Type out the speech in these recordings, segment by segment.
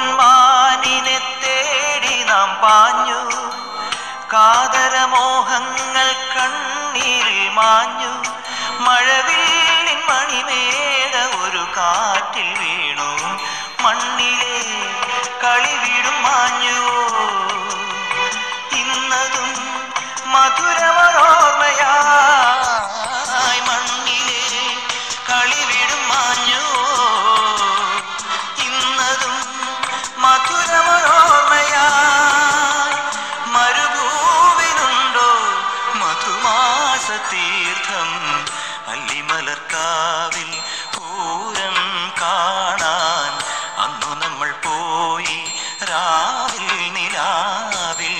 പൊന്മാനിനെ തേടി നാം പാഞ്ഞു, കാതരമോഹങ്ങൾ കണ്ണീരിൽ മാഞ്ഞു. മഴവില്ലിൻ മണിമേട ഒരു കാറ്റിൽ വീണു, മണ്ണിലെ കളിവിടും മാഞ്ഞു. ഇന്നതും മധുരമനോർമ്മയായി മണ്ണിലെ കളിവിടും മാഞ്ഞു. ഇന്നതും മധുരമനോർമ്മയായി മരുഭൂവിനുണ്ടോ മധുമാസ തീർത്ഥം. അല്ലിമലർക്കാവിൽ പൂരം കാണാൻ അന്നു നമ്മൾ പോയി രാവിൽ നിലാവിൽ.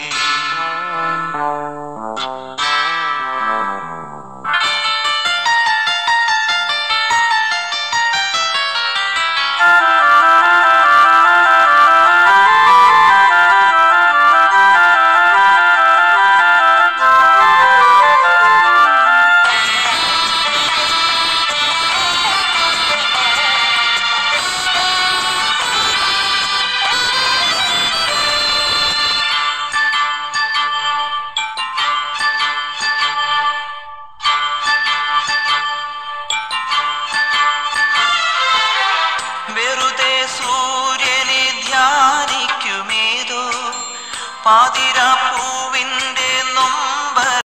വെറുതെ സൂര്യനെ ധ്യാനിക്കുമേതോ പാതിരാ